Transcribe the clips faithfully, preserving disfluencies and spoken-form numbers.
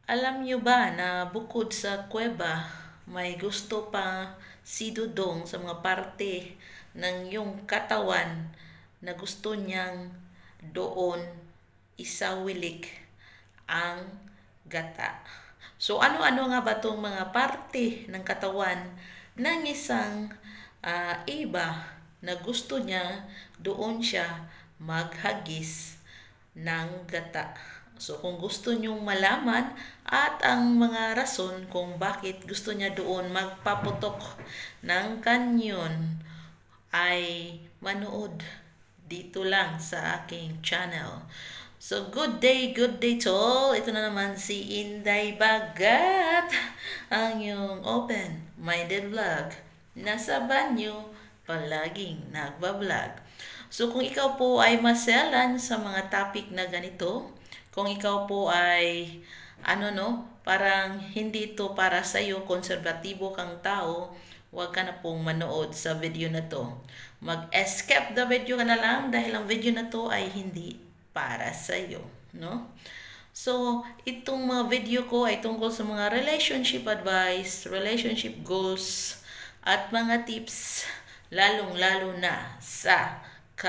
Alam nyo ba na bukod sa kuweba, may gusto pa si Dudong sa mga parte ng yung katawan na gusto niyang doon isawilik ang gata. So ano-ano nga ba itong mga parte ng katawan ng isang uh, iba na gusto niya doon siya maghagis ng gata? So kung gusto nyong malaman at ang mga rason kung bakit gusto niya doon magpaputok ng kanyon, ay manood dito lang sa aking channel. So good day, good day to all. Ito na naman si Inday Bagat, ang yung open-minded vlog. Nasa banyo, palaging nagbablog. So kung ikaw po ay maselan sa mga topic na ganito, kung ikaw po ay ano no, parang hindi ito para sa iyo, konserbatibo kang tao, huwag ka na pong manood sa video na to. Mag-escape the video ka na lang dahil ang video na to ay hindi para sa iyo, no? So, itong mga video ko ay tungkol sa mga relationship advice, relationship goals, at mga tips, lalong-lalo na sa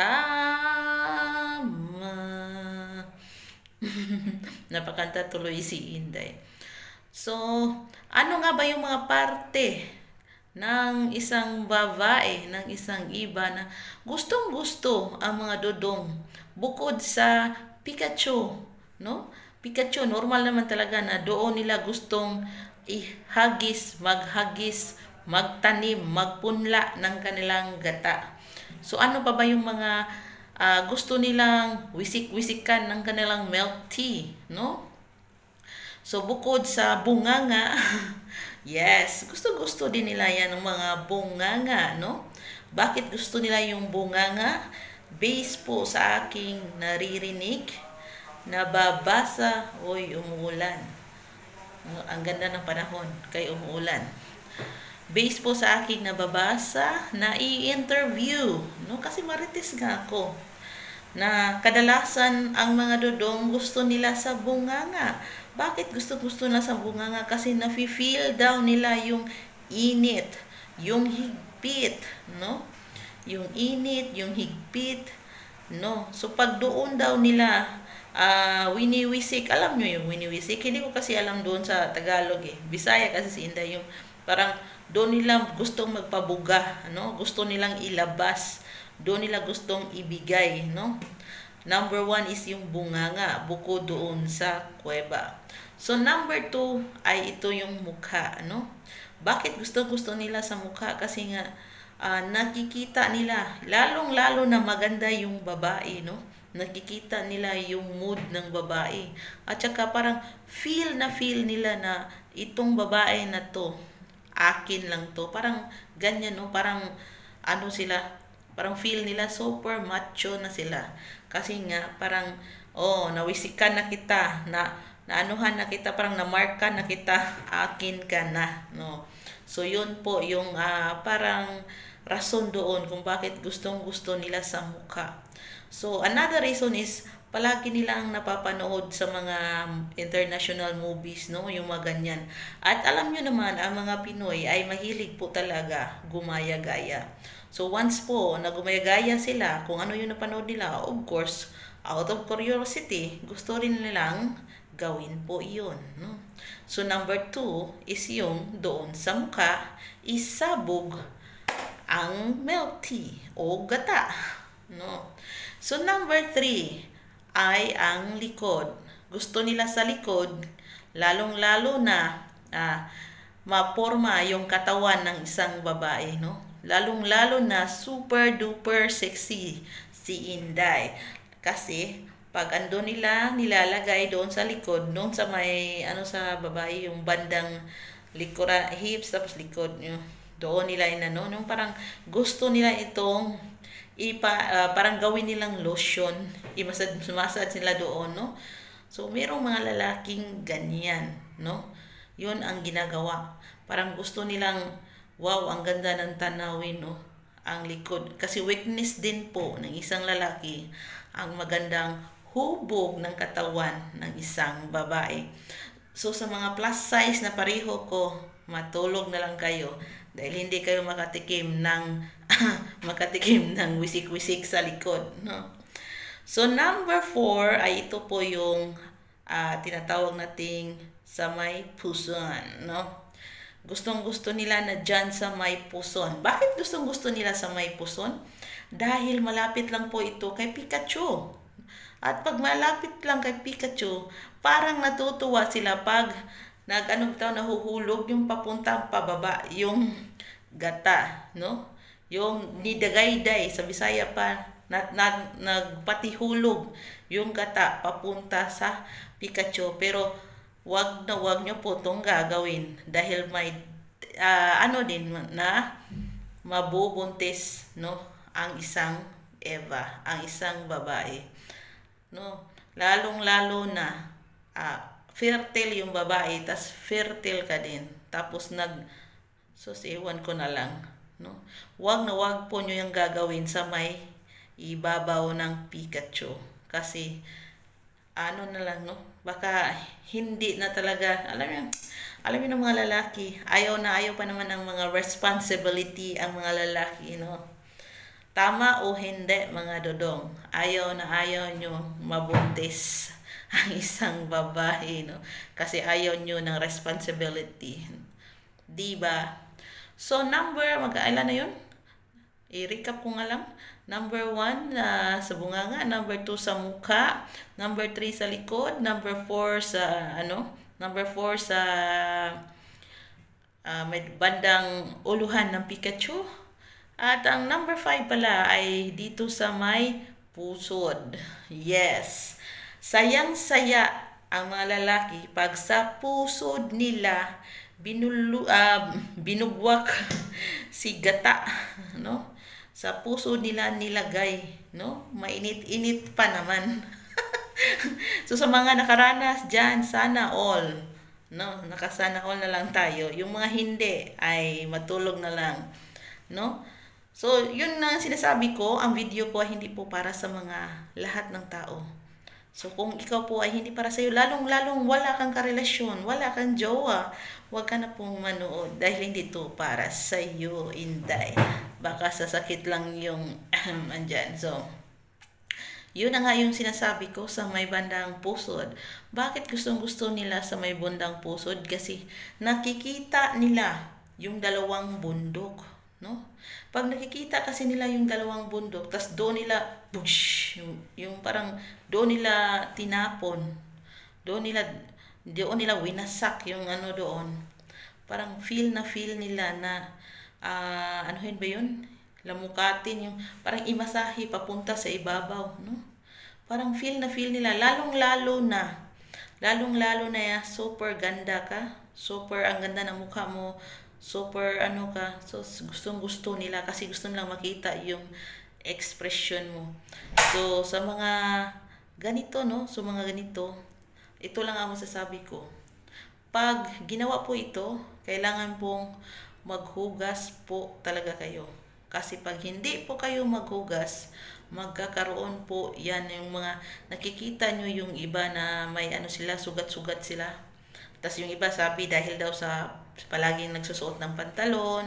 kama. Napakanta tuloy si Inday. So, ano nga ba yung mga parte ng isang babae, ng isang iba na gustong-gusto ang mga dodong bukod sa Pikachu, no? Pikachu, normal naman talaga na doon nila gustong ihagis, maghagis, magtanim, magpunla ng kanilang gata. So, ano pa ba yung mga uh, gusto nilang wisik-wisikan ng kanilang milk tea, no? So, bukod sa bunganga, yes, gusto-gusto din nila yan ng mga bunganga, no? Bakit gusto nila yung bunganga? Based po sa aking naririnig, nababasa, oy, umuulan. Ang ganda ng panahon, kay umuulan. Based po sa aking nababasa, na i-interview, no? Kasi marites nga ako, na kadalasan ang mga dodong gusto nila sa bunganga. Bakit gusto-gusto na sa bunganga? Kasi nafi-feel daw nila yung init, yung higpit, no? Yung init, yung higpit, no? So pag doon daw nila uh, winiwisik, alam nyo yung winiwisik? Hindi ko kasi alam doon sa Tagalog eh. Bisaya kasi si Inday, yung parang doon nila gustong magpabuga, no? Gusto nilang ilabas, doon nila gustong ibigay, no? Number one is yung bunganga, bukod doon sa kuweba. So, number two ay ito yung mukha, no? Bakit gusto-gusto nila sa mukha? Kasi nga, uh, nakikita nila, lalong-lalo na maganda yung babae, no? Nakikita nila yung mood ng babae. At saka parang feel na feel nila na itong babae na to, akin lang to. Parang ganyan, no? Parang ano sila, parang feel nila super macho na sila. Kasi nga, parang, oh, nawisikan na kita, na, naanuhan na kita, parang namarka na kita, akin ka na, no? So, yun po yung uh, parang rason doon kung bakit gustong-gusto nila sa mukha. So, another reason is, palagi nilang napapanood sa mga international movies, no? Yung mga ganyan. At alam nyo naman, ang mga Pinoy ay mahilig po talaga gumaya-gaya. So once po na gumaya-gaya sila, kung ano yung napanood nila, of course, out of curiosity, gusto rin nilang gawin po yun, no? So number two is yung doon sa mukha, isabog ang milk tea o gata, no? So number three ay ang likod. Gusto nila sa likod, lalong-lalo na ah, maporma yung katawan ng isang babae, no? Lalong-lalo na super duper sexy si Inday. Kasi pag ando nila nilalagay doon sa likod, doon sa may ano sa babae, yung bandang likura, hips tapos likod nyo, doon nila inano, yung parang gusto nila itong ipa, uh, parang gawin nilang lotion, i-massage nila doon, no? So merong mga lalaking ganyan, no? Yun ang ginagawa. Parang gusto nilang, wow, ang ganda ng tanawin, no? Ang likod. Kasi weakness din po ng isang lalaki ang magandang hubog ng katawan ng isang babae. So sa mga plus size na pareho ko, matulog na lang kayo dahil hindi kayo makatikim ng makatikim ng wisik-wisik sa likod, no? So number four ay ito po yung uh, tinatawag nating sa may puson, no? Gustong-gusto nila na dyan sa may puson. Bakit gustong-gusto nila sa may puson? Dahil malapit lang po ito kay Pikachu. At pag malapit lang kay Pikachu, parang natutuwa sila pag nag-ano daw nahuhulog yung papuntang pababa, yung gata, no? Yung nidagayday sa Bisaya pa, na, na, nagpatihulog yung gata papunta sa Pikachu. Pero wag na wag nyo po itong gagawin dahil may uh, ano din na mabubuntis, no, ang isang Eva, ang isang babae, no, lalong lalo na uh, fertile yung babae, tas fertile ka din, tapos nag so iwan ko na lang, no, wag na wag po nyo yung gagawin sa may ibabaw ng Pikachu kasi ano na lang, no, baka hindi na talaga, alam niyo, alam niyo ng mga lalaki, ayaw na ayaw pa naman ng mga responsibility ang mga lalaki, no? Tama o hindi, mga dodong, ayaw na ayaw nyo mabuntis ang isang babae, no? Kasi ayaw nyo ng responsibility, diba? So number, magkailan na yun? I-recap ko nga lang. Number one, uh, sa bunganga. Number two, sa mukha. Number three, sa likod. Number four, sa ano? Number four, sa uh, may bandang uluhan ng Pikachu. At ang number five pala ay dito sa may pusod. Yes. Sayang-saya ang mga lalaki pag sa pusod nila binulu, uh, binugwak si gata, no? Sa puso nila nilagay, no? Mainit-init pa naman. So sa mga nakaranas dyan, sana all, no? Nakasana all na lang tayo. Yung mga hindi ay matulog na lang, no? So yun na sinasabi ko, ang video ko ay hindi po para sa mga lahat ng tao. So kung ikaw po ay hindi para sa iyo, lalong-lalong wala kang karelasyon, wala kang jowa, huwag ka na pong manood dahil hindi to para sa iyo, Inday. Baka sasakit lang yung andyan. So, yun na nga yung sinasabi ko sa may bandang pusod. Bakit gustong-gusto nila sa may bandang pusod? Kasi nakikita nila yung dalawang bundok, no? Pag nakikita kasi nila yung dalawang bundok, tas doon nila, bush, yung, yung parang doon nila tinapon, doon nila, doon nila winasak yung ano doon. Parang feel na feel nila na, uh, anuhin ba yun? Lamukatin yung, parang imasahi papunta sa ibabaw, no? Parang feel na feel nila, lalong-lalo na, lalong-lalo na ya, super ganda ka, super ang ganda ng mukha mo, super ano ka, so gustong gusto nila kasi gusto nilang makita yung expression mo. So sa mga ganito, no, so mga ganito, ito lang ang masasabi ko. Pag ginawa po ito, kailangan pong maghugas po talaga kayo. Kasi pag hindi po kayo maghugas, magkakaroon po yan yung mga nakikita nyo yung iba na may ano sila, sugat-sugat sila. Tapos yung iba sabi dahil daw sa palaging nagsusuot ng pantalon.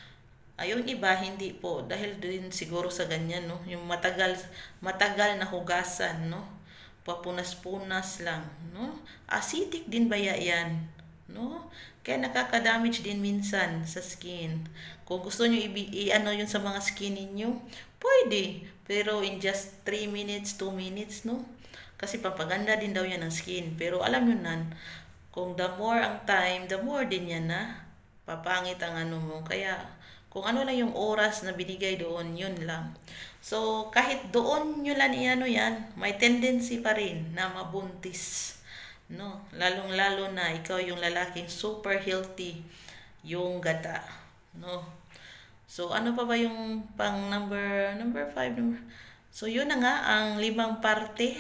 Ayun, iba hindi po dahil din siguro sa ganyan, no, yung matagal matagal na hugasan, no, papunas-punas lang, no, acidic din ba yan, no, kaya nakaka-damage din minsan sa skin. Kung gusto nyo i-ano yun sa mga skin ninyo, pwede, pero in just three minutes, two minutes, no, kasi pampaganda din daw yan ng skin. Pero alam nyo nan, kung the more ang time, the more din yan na papangit ang ano mo. Kaya kung ano lang yung oras na binigay doon, yun lang. So kahit doon nyo lang iano yan, may tendency pa rin na mabuntis, no? Lalong lalo na ikaw yung lalaking super healthy yung gata, no? So ano pa ba yung pang number number five? Number, so yun na nga ang limang parte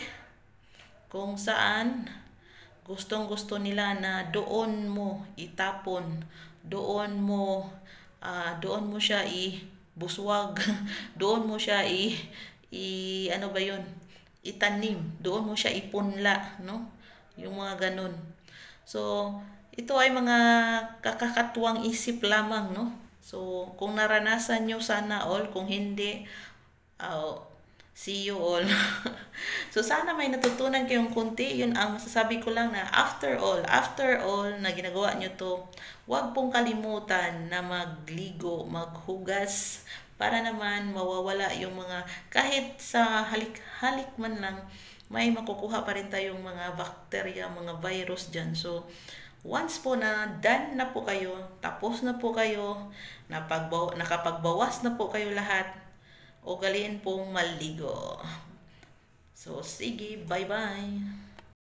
kung saan gustong gusto nila na doon mo itapon, doon mo uh, doon mo siya ibuswag, doon mo siya i, i ano ba yun, itanim, doon mo siya ipunla, no, yung mga ganun. So, ito ay mga kakakatuwang isip lamang, no? So, kung naranasan nyo, sana all. Kung hindi, uh, see you all. So, sana may natutunan kayong kunti. Yun ang masasabi ko lang na after all, after all na ginagawa nyo to, huwag pong kalimutan na magligo, maghugas, para naman mawawala yung mga, kahit sa halik-halik man lang, may makukuha pa rin tayong mga bacteria, mga virus dyan. So, once po na done na po kayo, tapos na po kayo, napagbaw nakapagbawas na po kayo lahat, ugaliin pong maligo. So, sige, bye-bye!